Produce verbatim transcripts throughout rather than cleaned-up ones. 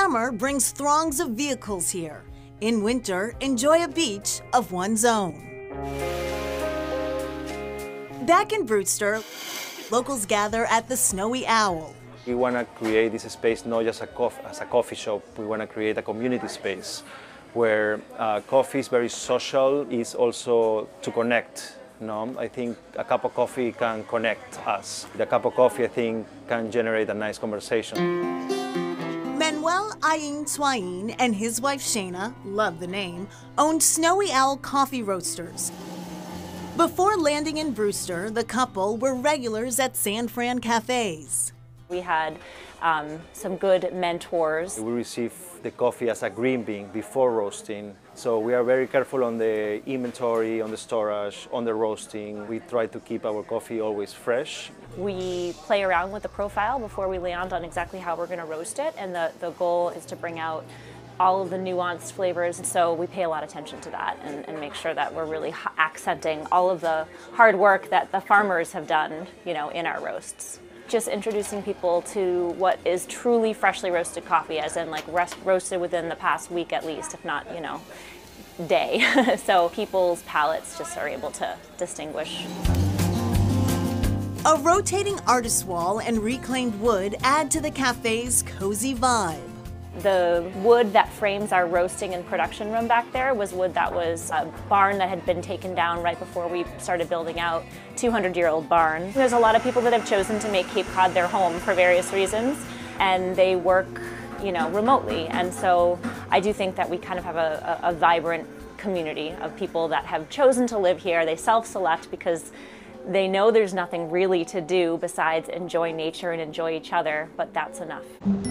summer brings throngs of vehicles here. In winter, enjoy a beach of one's own. Back in Brewster, locals gather at the Snowy Owl. We want to create this space not just a cof as a coffee shop. We want to create a community space where uh, coffee is very social, is also to connect. No, I think a cup of coffee can connect us. The cup of coffee, I think, can generate a nice conversation. Manuel Ayin Swain and his wife Shayna, love the name, owned Snowy Owl Coffee Roasters. Before landing in Brewster, the couple were regulars at San Fran cafes. We had um, some good mentors. We receive the coffee as a green bean before roasting. So we are very careful on the inventory, on the storage, on the roasting. We try to keep our coffee always fresh. We play around with the profile before we land on exactly how we're going to roast it, and the, the goal is to bring out all of the nuanced flavors. So we pay a lot of attention to that and, and make sure that we're really accenting all of the hard work that the farmers have done, you know, in our roasts. Just introducing people to what is truly freshly roasted coffee, as in like rest, roasted within the past week at least, if not, you know, day. So people's palates just are able to distinguish. A rotating artist wall and reclaimed wood add to the cafe's cozy vibe. The wood that frames our roasting and production room back there was wood that was a barn that had been taken down right before we started building out, two hundred year old barn. There's a lot of people that have chosen to make Cape Cod their home for various reasons, and they work, you know, remotely. And so I do think that we kind of have a, a, a vibrant community of people that have chosen to live here. They self-select because they know there's nothing really to do besides enjoy nature and enjoy each other, but that's enough.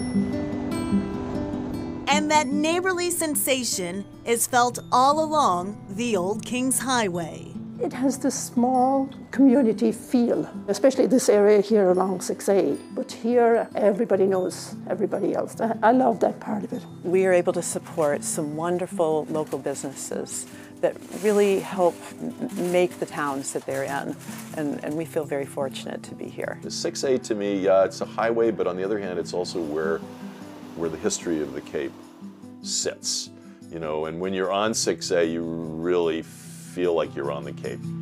And that neighborly sensation is felt all along the Old Kings Highway. It has this small community feel, especially this area here along six A. But here, everybody knows everybody else. I love that part of it. We are able to support some wonderful local businesses that really help make the towns that they're in, and, and we feel very fortunate to be here. The six A to me, yeah, it's a highway, but on the other hand, it's also where where the history of the Cape sits, you know, and when you're on six A, you really feel like you're on the Cape.